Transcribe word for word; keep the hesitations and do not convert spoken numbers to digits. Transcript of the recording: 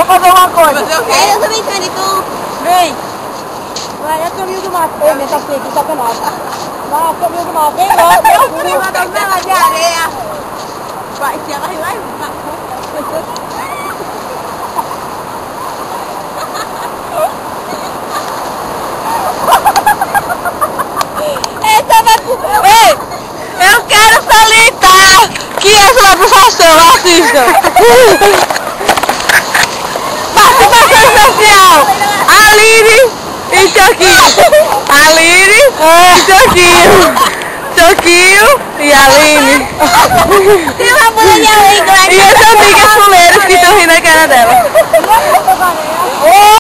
fazer uma coisa. Fazer o quê? É, eu também quero, e tu? Vem. Vai, é caminho do mato. Ei, minha tapinha aqui, sacanagem. Vai, caminho do mato. Vem logo, vem logo. Prima da Bela de areia. Vai, se ela ir lá e vai. Essa vai pro... Ei, eu quero salientar que essa vai pro faustão, assistam. Participação especial, Aline e Choquinho. Aline e Choquinho. Choquinho e Aline. Tem uma bola de areia. E as amigas fuleiras que estão rindo na cara dela.